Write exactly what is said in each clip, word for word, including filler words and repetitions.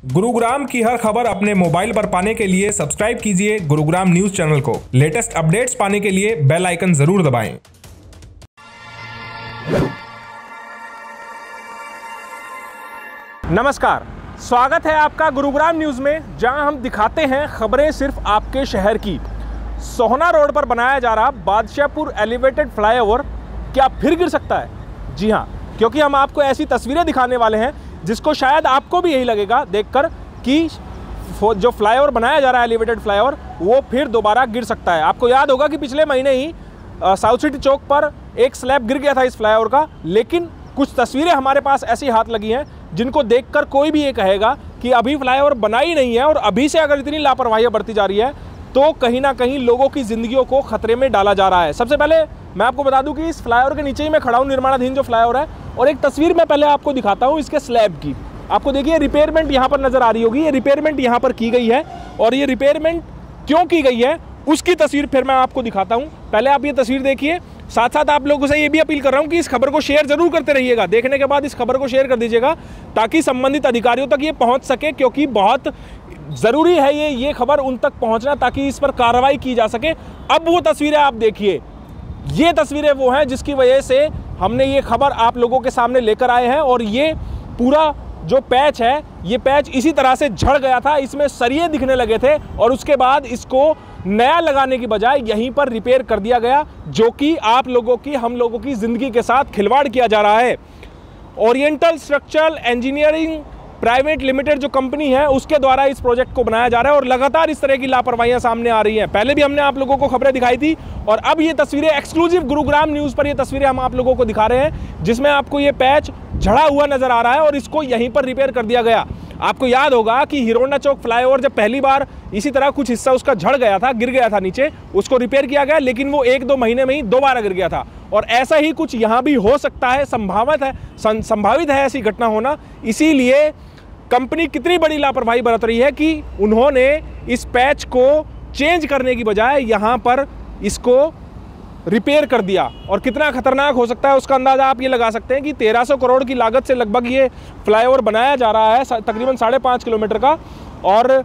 गुरुग्राम की हर खबर अपने मोबाइल पर पाने के लिए सब्सक्राइब कीजिए गुरुग्राम न्यूज चैनल को। लेटेस्ट अपडेट्स पाने के लिए बेल आइकन जरूर दबाएं। नमस्कार, स्वागत है आपका गुरुग्राम न्यूज में, जहां हम दिखाते हैं खबरें सिर्फ आपके शहर की। सोहना रोड पर बनाया जा रहा बादशाहपुर एलिवेटेड फ्लाईओवर क्या फिर गिर सकता है? जी हां, क्योंकि हम आपको ऐसी तस्वीरें दिखाने वाले हैं जिसको शायद आपको भी यही लगेगा देखकर कि जो फ्लाईओवर बनाया जा रहा है एलिवेटेड फ्लाईओवर वो फिर दोबारा गिर सकता है। आपको याद होगा कि पिछले महीने ही साउथ सिटी चौक पर एक स्लैब गिर गया था इस फ्लाईओवर का, लेकिन कुछ तस्वीरें हमारे पास ऐसी हाथ लगी हैं जिनको देखकर कोई भी ये कहेगा कि अभी फ्लाईओवर बना ही नहीं है और अभी से अगर इतनी लापरवाहियां बरती जा रही है तो कहीं ना कहीं लोगों की जिंदगियों को खतरे में डाला जा रहा है। सबसे पहले मैं आपको बता दूं कि इस फ्लाईओवर के नीचे ही मैं खड़ा हूं, निर्माणाधीन जो फ्लाईओवर है, और एक तस्वीर मैं पहले आपको दिखाता हूं इसके स्लैब की। आपको देखिए रिपेयरमेंट यहाँ पर नजर आ रही होगी, ये रिपेयरमेंट यहाँ पर की गई है और ये रिपेयरमेंट क्यों की गई है उसकी तस्वीर फिर मैं आपको दिखाता हूँ। पहले आप ये तस्वीर देखिए, साथ साथ आप लोगों से ये भी अपील कर रहा हूँ कि इस खबर को शेयर जरूर करते रहिएगा। देखने के बाद इस खबर को शेयर कर दीजिएगा ताकि संबंधित अधिकारियों तक ये पहुँच सके, क्योंकि बहुत ज़रूरी है ये ये खबर उन तक पहुँचना ताकि इस पर कार्रवाई की जा सके। अब वो तस्वीरें आप देखिए, ये तस्वीरें वो हैं जिसकी वजह से हमने ये खबर आप लोगों के सामने लेकर आए हैं। और ये पूरा जो पैच है, ये पैच इसी तरह से झड़ गया था, इसमें सरिये दिखने लगे थे और उसके बाद इसको नया लगाने की बजाय यहीं पर रिपेयर कर दिया गया, जो कि आप लोगों की हम लोगों की ज़िंदगी के साथ खिलवाड़ किया जा रहा है। Oriental structural engineering private limited जो कंपनी है उसके द्वारा इस प्रोजेक्ट को बनाया जा रहा है और लगातार इस तरह की लापरवाहियां सामने आ रही हैं। पहले भी हमने आप लोगों को खबरें दिखाई थी और अब ये तस्वीरें एक्सक्लूसिव गुरुग्राम न्यूज़ पर ये तस्वीरें हम आप लोगों को दिखा रहे हैं जिसमें आपको ये पैच झड़ा हुआ नजर आ रहा है और इसको यहीं पर रिपेयर कर दिया गया। आपको याद होगा कि हिरोंडा चौक फ्लाईओवर जब पहली बार इसी तरह कुछ हिस्सा उसका झड़ गया था, गिर गया था नीचे, उसको रिपेयर किया गया, लेकिन वो एक दो महीने में ही दोबारा गिर गया था। और ऐसा ही कुछ यहाँ भी हो सकता है, संभावित है संभावित है ऐसी घटना होना। इसीलिए कंपनी कितनी बड़ी लापरवाही बरत रही है कि उन्होंने इस पैच को चेंज करने की बजाय यहाँ पर इसको रिपेयर कर दिया। और कितना खतरनाक हो सकता है उसका अंदाज़ा आप ये लगा सकते हैं कि तेरह सौ करोड़ की लागत से लगभग ये फ्लाईओवर बनाया जा रहा है, तकरीबन साढ़े पाँच किलोमीटर का। और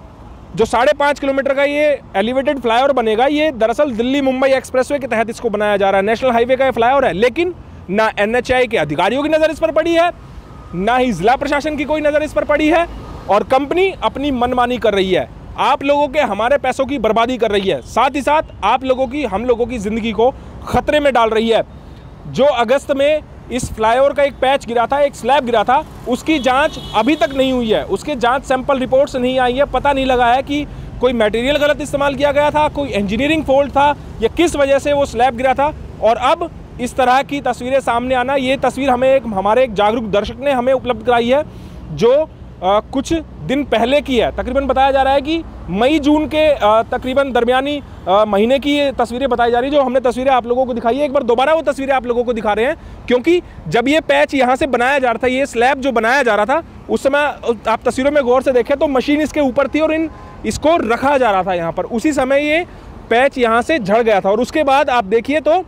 जो साढ़े पाँच किलोमीटर का ये एलिवेटेड फ्लाईओवर बनेगा, ये दरअसल दिल्ली मुंबई एक्सप्रेसवे के तहत इसको बनाया जा रहा है। नेशनल हाईवे का ये फ्लाईओवर है, लेकिन ना एन एच ए आई के अधिकारियों की नज़र इस पर पड़ी है, ना ही जिला प्रशासन की कोई नज़र इस पर पड़ी है, और कंपनी अपनी मनमानी कर रही है, आप लोगों के हमारे पैसों की बर्बादी कर रही है, साथ ही साथ आप लोगों की हम लोगों की ज़िंदगी को खतरे में डाल रही है। जो अगस्त में इस फ्लाईओवर का एक पैच गिरा था, एक स्लैब गिरा था, उसकी जांच अभी तक नहीं हुई है, उसके जांच सैंपल रिपोर्ट्स नहीं आई है। पता नहीं लगा है कि कोई मटेरियल गलत इस्तेमाल किया गया था, कोई इंजीनियरिंग फॉल्ट था, या किस वजह से वो स्लैब गिरा था। और अब इस तरह की तस्वीरें सामने आना, ये तस्वीर हमें एक हमारे एक जागरूक दर्शक ने हमें उपलब्ध कराई है जो आ, कुछ दिन पहले की है। तकरीबन बताया जा रहा है कि मई जून के आ, तकरीबन दरमियानी आ, महीने की ये तस्वीरें बताई जा रही है। जो हमने तस्वीरें आप लोगों को दिखाई है, एक बार दोबारा वो तस्वीरें आप लोगों को दिखा रहे हैं, क्योंकि जब ये पैच यहाँ से बनाया जा रहा था, ये स्लैब जो बनाया जा रहा था, उस समय आप तस्वीरों में गौर से देखें तो मशीन इसके ऊपर थी और इन इसको रखा जा रहा था यहाँ पर। उसी समय ये पैच यहाँ से झड़ गया था और उसके बाद आप देखिए तो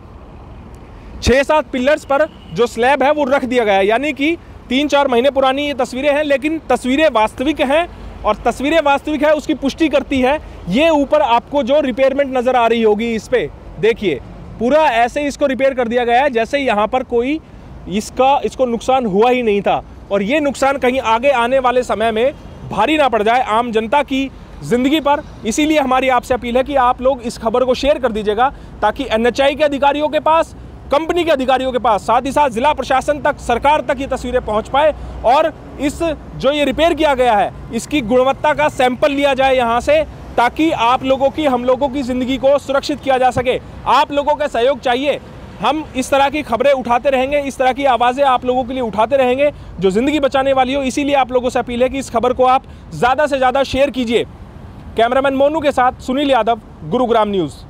छः सात पिलर्स पर जो स्लैब है वो रख दिया गया है। यानी कि तीन चार महीने पुरानी ये तस्वीरें हैं, लेकिन तस्वीरें वास्तविक हैं और तस्वीरें वास्तविक है उसकी पुष्टि करती है ये ऊपर आपको जो रिपेयरमेंट नज़र आ रही होगी, इस पे देखिए पूरा ऐसे इसको रिपेयर कर दिया गया है जैसे यहाँ पर कोई इसका इसको नुकसान हुआ ही नहीं था। और ये नुकसान कहीं आगे आने वाले समय में भारी ना पड़ जाए आम जनता की ज़िंदगी पर। इसीलिए हमारी आपसे अपील है कि आप लोग इस खबर को शेयर कर दीजिएगा ताकि एन एच ए आई के अधिकारियों के पास, कंपनी के अधिकारियों के पास, साथ ही साथ जिला प्रशासन तक, सरकार तक ये तस्वीरें पहुंच पाए और इस जो ये रिपेयर किया गया है इसकी गुणवत्ता का सैंपल लिया जाए यहाँ से, ताकि आप लोगों की हम लोगों की ज़िंदगी को सुरक्षित किया जा सके। आप लोगों का सहयोग चाहिए, हम इस तरह की खबरें उठाते रहेंगे, इस तरह की आवाज़ें आप लोगों के लिए उठाते रहेंगे जो ज़िंदगी बचाने वाली हो। इसीलिए आप लोगों से अपील है कि इस खबर को आप ज़्यादा से ज़्यादा शेयर कीजिए। कैमरामैन मोनू के साथ सुनील यादव, गुरुग्राम न्यूज़।